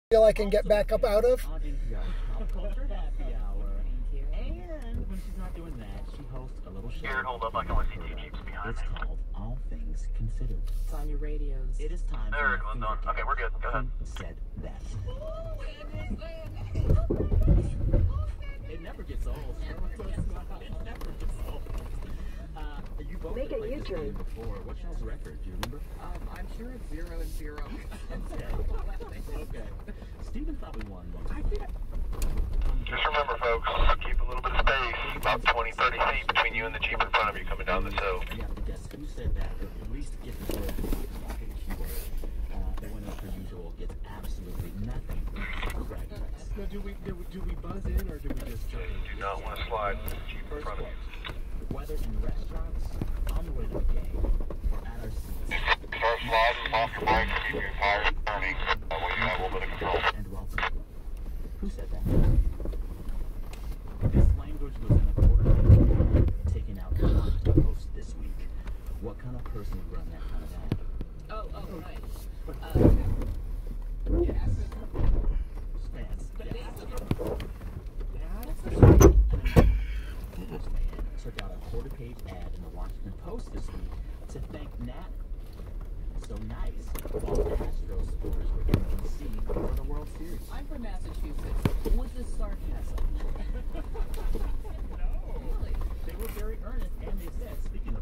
feel I can get back up out of. On NPR Pop Culture Happy Hour. And when she's not doing that, she hosts a little show. Here, hold up, I can only see two Jeeps behind It's me. called All Things Considered. It's on your radios. It is time There, for well my done. Okay, we're good. Go ahead. Who said that? It never gets old. It never gets old. You both Make have a played this U-turn. game before. What's y'all's record? Do you remember? I'm sure it's 0-0. Okay. Steven probably won one. Just remember, folks, keep a little bit of space, about 20, 30 feet between you and the Jeep in front of you coming down this hill. You have to guess who said that, or at least get the word keyword. The winner, per usual, gets absolutely nothing correct. Now, do we buzz in or do we just jump in? Do not want to slide with the Jeep in First front of quote. you. Whether in restaurants, on the way to the game, or at our seats. Start sliding off your bike, keep your tires turning. That way you have a little bit of control. And welcome. Who said that? This language was in a quarter taken out the post this week. What kind of person would run that kind of ad? Right. Spans. Took out a quarter-page ad in the Washington Post this week to thank Nat So Nice while Astros supporters were in D.C. for the World Series. I'm from Massachusetts. Was this sarcasm? No. Really? They were very earnest, and they said, speaking